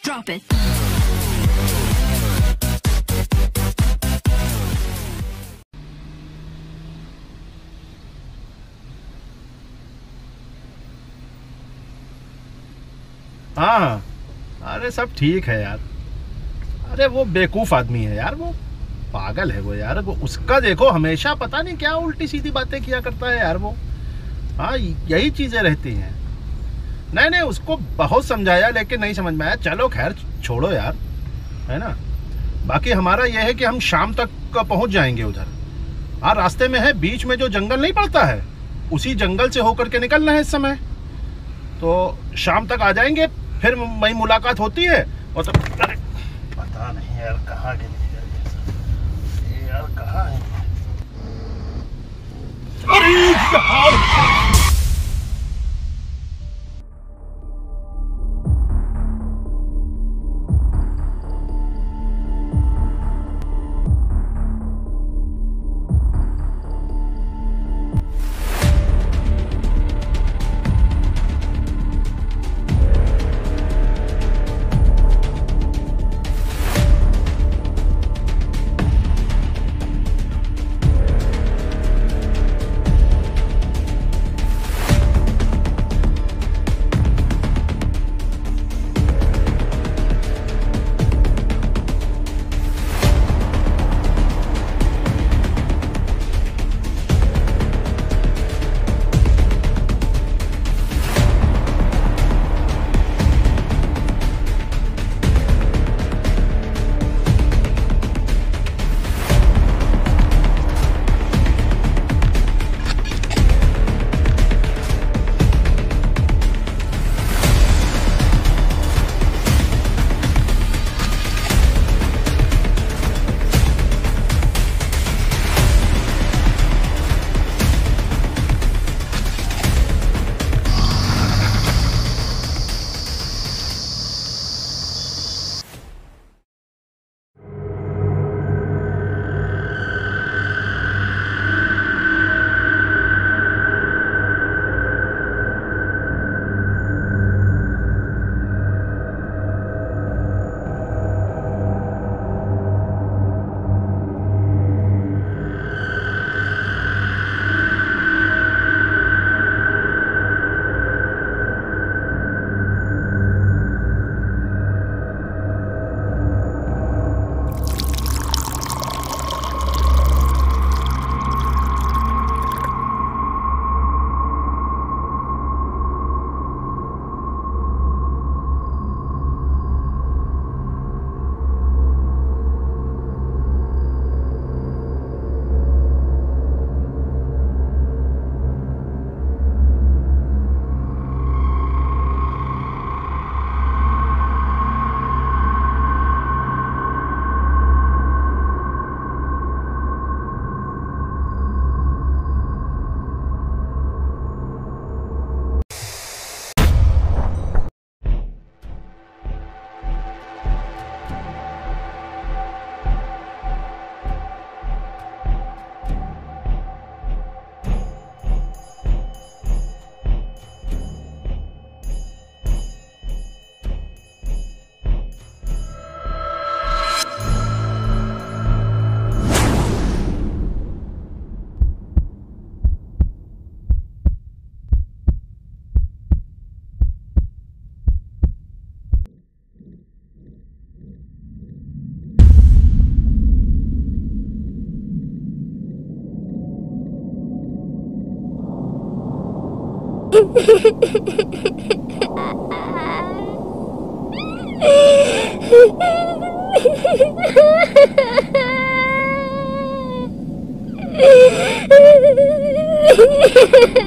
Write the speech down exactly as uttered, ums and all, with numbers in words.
Drop it. हाँ, अरे सब ठीक है यार। अरे वो बेवकूफ़ आदमी है यार, वो पागल है वो यार। वो उसका देखो हमेशा पता नहीं क्या उल्टी सीधी बातें किया करता है यार वो। हाँ, यही चीज़ें रहती हैं। नहीं नहीं, उसको बहुत समझाया लेकिन नहीं समझ में आया। चलो खैर छोड़ो यार, है ना। बाकी हमारा यह है कि हम शाम तक पहुंच जाएंगे उधर। हाँ, रास्ते में है, बीच में जो जंगल नहीं पड़ता है उसी जंगल से होकर के निकलना है इस समय। तो शाम तक आ जाएंगे, फिर वही मुलाकात होती है। और तो अरे पता नहीं यार कहाँ गए ये यार, कहाँ है? अरे यार Ha ha ha!